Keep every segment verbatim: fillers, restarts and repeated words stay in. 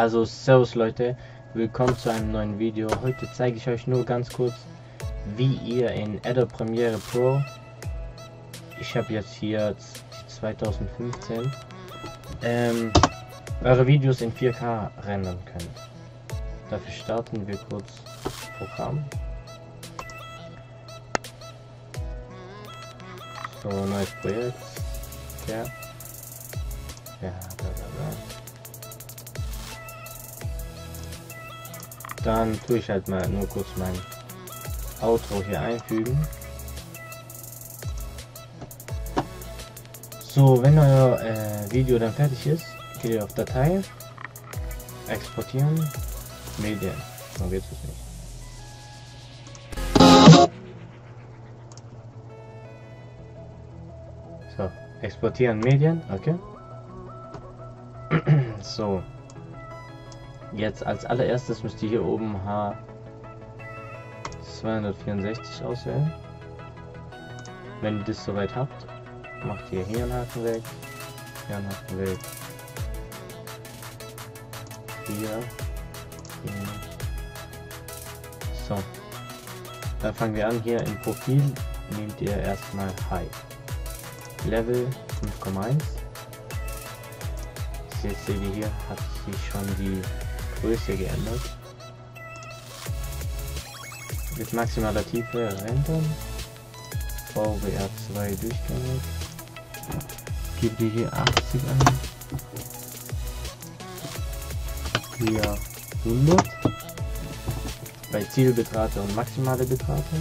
Also servus Leute, willkommen zu einem neuen Video. Heute zeige ich euch nur ganz kurz, wie ihr in Adobe Premiere Pro, ich habe jetzt hier die zweitausendfünfzehn, ähm, eure Videos in vier K rendern könnt. Dafür starten wir kurz Programm. So, neues Projekt. Ja. Ja, bla bla bla. Dann tue ich halt mal nur kurz mein Outro hier einfügen. So, wenn euer äh, Video dann fertig ist, geht ihr auf Datei, exportieren, Medien. So geht es nicht. So, exportieren Medien, okay. So. Jetzt als allererstes müsst ihr hier oben H zweihundertvierundsechzig auswählen. Wenn ihr das soweit habt, macht ihr hier einen Haken weg, hier einen Haken weg, hier, hier. So, dann fangen wir an. Hier im Profil nehmt ihr erstmal High Level fünf Komma eins. Jetzt seht ihr, hier hat sich schon die Größe geändert. Mit maximaler Tiefe rendern. V W R zwei durchgängig. Gebt ihr hier achtzig an. Hier hundert. Bei Zielbetrate und maximale Betrate.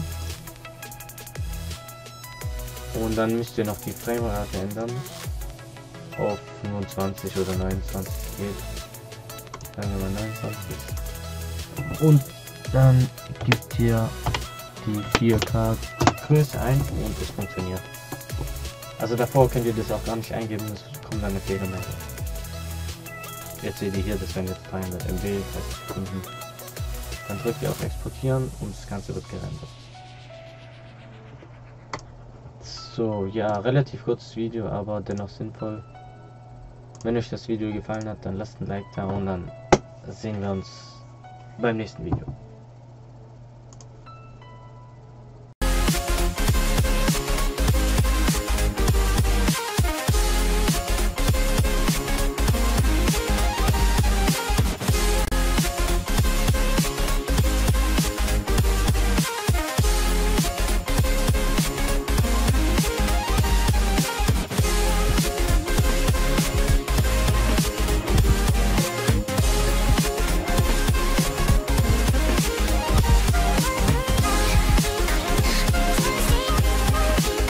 Und dann müsst ihr noch die Framerate ändern. Auf fünfundzwanzig oder neunundzwanzig geht. Sagen wir mal neunundzwanzig. Und dann gibt ihr die vier K Größe ein und es funktioniert. Also davor könnt ihr das auch gar nicht eingeben, es kommt dann eine Fehlermeldung. Jetzt seht ihr hier, das wären jetzt dreihundert Megabyte, dreißig Sekunden. Dann drückt ihr auf Exportieren und das Ganze wird gerendert. So, ja, relativ kurzes Video, aber dennoch sinnvoll. Wenn euch das Video gefallen hat, dann lasst ein Like da und dann sehen wir uns beim nächsten Video.